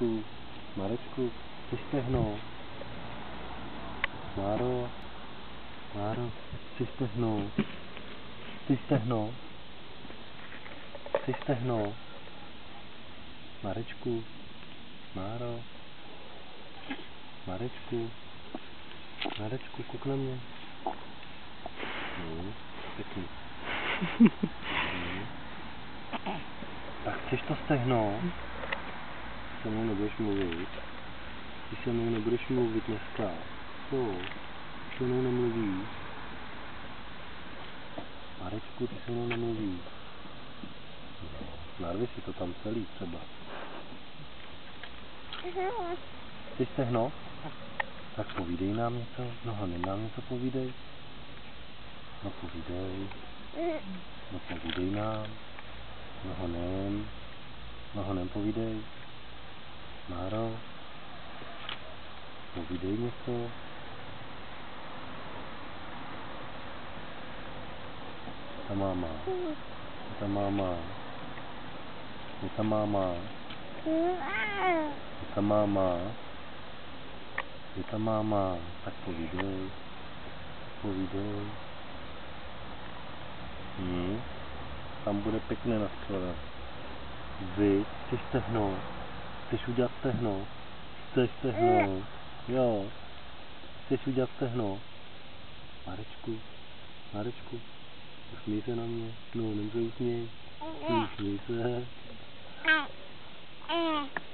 Marečku, chceš stehnout? Máro, chceš stehnout? Chceš stehnout? Chceš stehnout? Marečku, Máro, Marečku, kouk na mě. Pěkný. Tak chceš to stehnout? Se mnou nebudeš mluvit. Ty se mnou nebudeš mluvit dneska. Jo, se mnou nemluvíš. Marečku, ty se mnou nemluvíš. No, narvi si to tam celý třeba. Chceš stehnout? Tak povídej nám něco. No honem nám něco povídej. No povídej. No povídej nám. No honem povídej. Máro, povídej něco. Ta máma. Ta máma. Je ta máma. Je ta máma. Je ta máma. Tak povídej. Povídej. Tam bude pěkné na skladě. Vy chceš stehnout? Chceš udělat stehno? Chceš stehnout? Jo. Chceš udělat stehno? Marečku, usmíj se na mě. No, nem se usměj. Usmíj se.